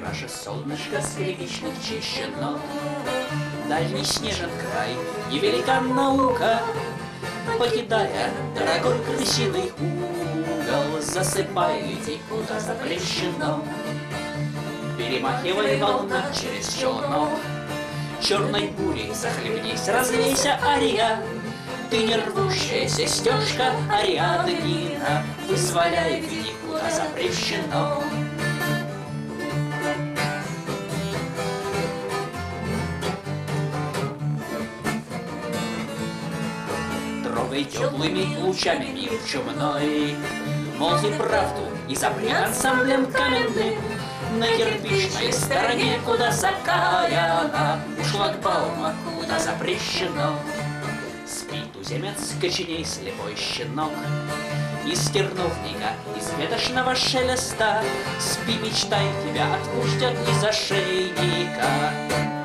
Наше солнышко скрипичных чищено. Дальний снежен край и велика наука, покидая дорогой крысиный угол, засыпаете куда запрещено. Перемахивай волна через челнок, черной бурей захлебнись, разлейся, ария. Ты не рвущаяся стежка, Ариаднина, вызволяй в никуда запрещено. Трогай теплыми лучами мир чумной, молви правду и запри ансамблем каменным. На кирпичной стороне, куда закаяна, у шлагбаума, куда запрещено. Спи, туземец, коченей слепой щенок, из терновника, из ветошного шелеста. Спи, мечтай, тебя отпустят из ошейника.